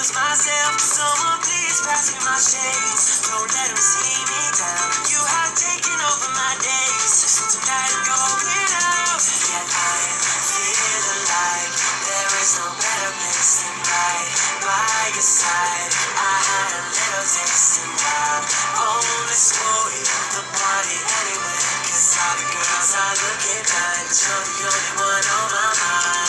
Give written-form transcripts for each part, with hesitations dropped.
lose myself. Someone please pass me my shades. Don't let them see me down. You have taken over my days. So tonight I'm going out. Yeah, I'm feeling like there is no better place than right by your side. I had a little taste and I'm only spoiled the party anyway. Cause all the girls are looking fine. You're the only one on my mind.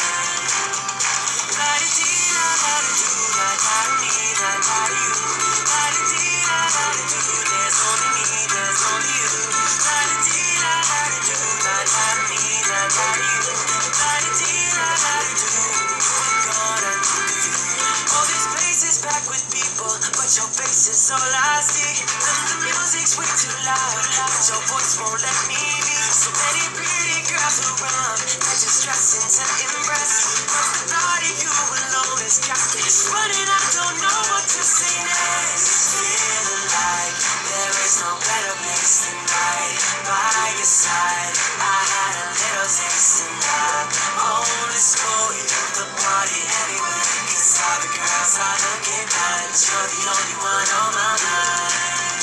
Your face is all I see, and the music's way too loud, but your voice won't let me be. So many pretty girls around that you're stressing to impress, but the thought of you alone is got me running. I don't know what to say next. Feeling like there is no better place than right by your side. I had a little taste and I'm only spoiled the party anyway. Cause all the girls are looking fine. You're the only one on my mind.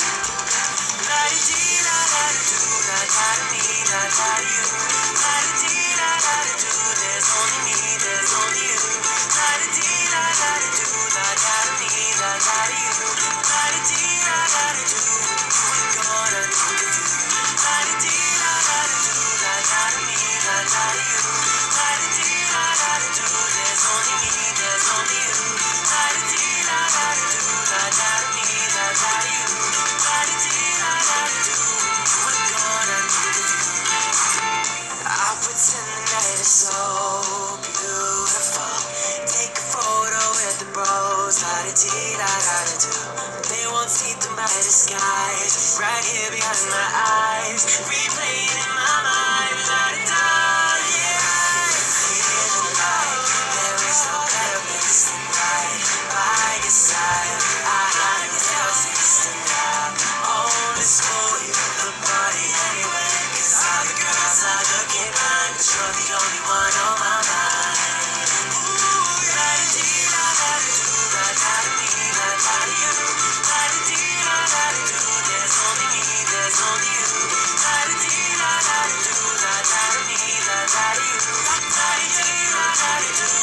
La-di-dee-la-la-di-do, la-da-da-me, la-da-you. La-di-dee-la-la-di-do, there's only me, there's only you. La-di-dee-la-la-di-do, la-da-da-me, la-da-you. La-di-dee-la-la-di-do, we're gonna do the do. La-di-dee-la-la-di-do, la-da-da-me, la-da-you. La-di-dee-la-la-di-do, there's only me, there's only you. La-di-dee-la-la-di-do, la-da-da-me, la-da-you. La-di-dee-la-la-di-do, we're gonna do the do. I pretend the night is so beautiful. Take a photo with the bros. La-di-dee-la-la-di-do. They won't see through my disguise. Right here behind my eyes, replaying in my mind. La-di-da, yeah. Feeling like there is no better place than right by your side. I had a little taste and I'm only spoiled the party anyway. Cause all the girls are looking fine, but you're the only one on my mind. Ooh, la-di-dee-la-la-di-do, la-da-da-me, la-da-da-you. La-di-dee-la-la-di-do, there's only me, there's only you. La-di-dee-la-la-di-do, la-da-da-me, la-da-da-you. La-di-dee-la-la-di-do.